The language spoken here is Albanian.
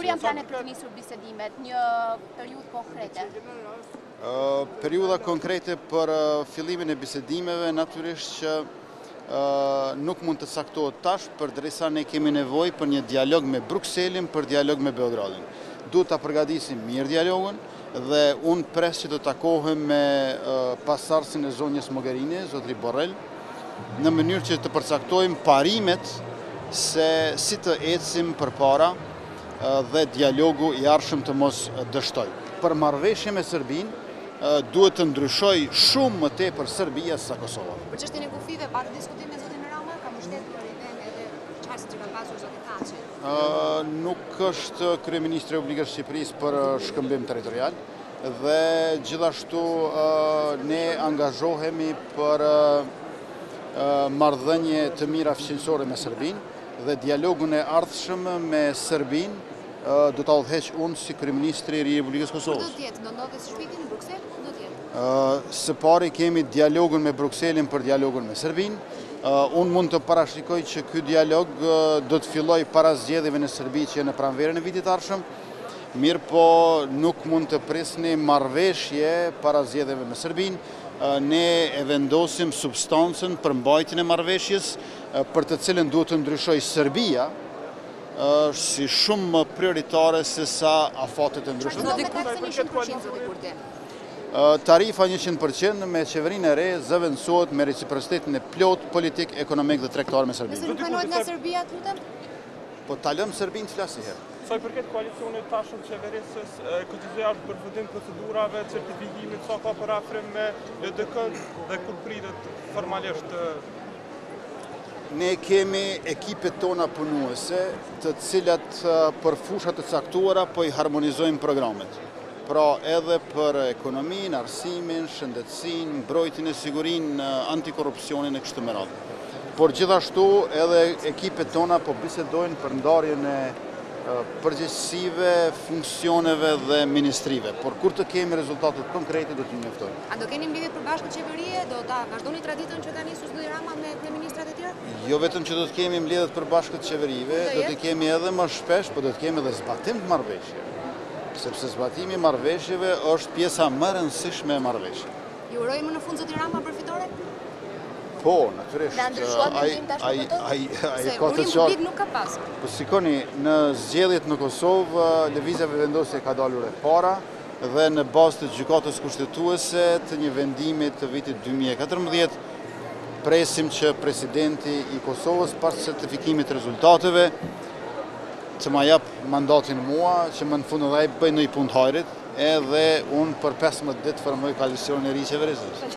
Kur janë planet për të nisur bisedimet, një periudhë konkrete? Periudha konkrete për fillimin e bisedimeve natyrisht që nuk mund të caktohet tash, përderisa ne kemi nevojë për një dialog me Brukselin, për dialog me Beogradin. Duhet ta përgatisim mirë dialogun dhe unë pres që të takohem me pasardhësin e zonjës Mogherini, zotri Borrell, në mënyrë që të përcaktojmë parimet se si të ecim përpara dhe dialogu i ardhshëm të mos dështoj. Për marrëveshje me Serbinë, duhet të ndryshoj shumë më tepër Serbia se Kosova. Për çështjen e kufive, pati diskutim me zotin Rama, ka mbështetur idenë edhe çfarë që ka pasur zoti Thaçi? Nuk është kryeministri i Republikës së Shqipërisë për shkëmbim territorial dhe gjithashtu ne angazhohemi për marrëdhënie të mira fuqinësore me Serbinë dhe dialogun e ardhshëm me Serbinë do ta udhëheq unë si kryeministri i Republikës së Kosovës. Do të jetë, do ndodhet shpiti në Bruksel? Do të jetë. Së pari kemi dialogun me Brukselin për dialogun me Serbinë. Unë mund të parashikoj që ky dialog do të fillojë para zgjedhjeve në Serbi që në pranverën e vitit ardhshëm. Mirë po nuk mund të prisni marrëveshje para zgjedhjeve me Serbinë. Ne e vendosim substancën për mbajtjen e marrëveshjes, për të cilën duhet të ndryshojë Serbia, është si shumë më prioritare se sa afatet e ndryshme. Tarifa 100% me qeverinë e re zëvendësohet me reciprocitetin e plot politik, ekonomik dhe tregtar me Serbinë. Nëse nuk pranohet nga Serbia, lutem? Po ta lëm Serbinë të flasë herë. Sa i përket koalicionit tashëm qeverisës, këtë përfundim procedurave, certifikimit, sa ka për afrim me EDK-n dhe kur pritet formalisht. Ne kemi ekipet tona punuese të cilat për fushat të caktuara po i harmonizojnë programet. Pra edhe për ekonominë, arsimin, shëndetësinë, mbrojtjen e sigurinë, antikorrupsionin e kështu me radhë. Por gjithashtu edhe ekipet tona po bisedojnë për ndarjen e përgjegjësive, funksioneve dhe ministrive. Por kur të kemi rezultatet konkrete do t'ju njoftojmë. A do keni mbledhje përbashkët qeverie? Do ta vazhdoni traditën që ka nisur zoti Rama me ministrat e tjerë? Jo vetëm që do të kemi mbledhjet përbashkët qeverive, do të kemi edhe më shpesh, por do të kemi edhe zbatim të marrëveshjeve. Sepse zbatimi i marrëveshjeve është pjesa më e rëndësishme e marrëveshjeve. Ju urojmë në fund zoti Rama përfitore? Po, natyrisht. Ai ka të qartë. Nuk ka pasur. Po sikoni, në zgjedhjet në Kosovë, lëvizjeve vendosje ka dalur e para dhe në bazë të gjykatës kushtetuese të një vendimi të vitit 2014, presim që presidenti i Kosovës pas certifikimit të rezultateve që ma jap mandatin mua, që më në fundë dhe bëj në i punë të hajrit, edhe unë për 15 ditë formoj koalicionin e ri qeverisës.